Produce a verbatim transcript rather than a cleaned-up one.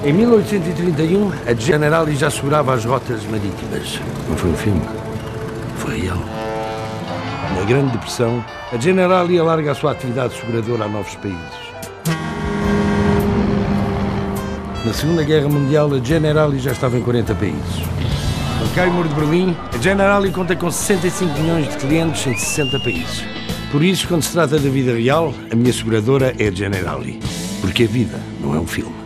Em mil oitocentos e trinta e um, a Generali já segurava as rotas marítimas. Não foi um filme, foi real. Na Grande Depressão, a Generali alarga a sua atividade seguradora a novos países. Na Segunda Guerra Mundial, a Generali já estava em quarenta países. No cai o Muro de Berlim, a Generali conta com sessenta e cinco milhões de clientes em sessenta países. Por isso, quando se trata da vida real, a minha seguradora é a Generali. Porque a vida não é um filme.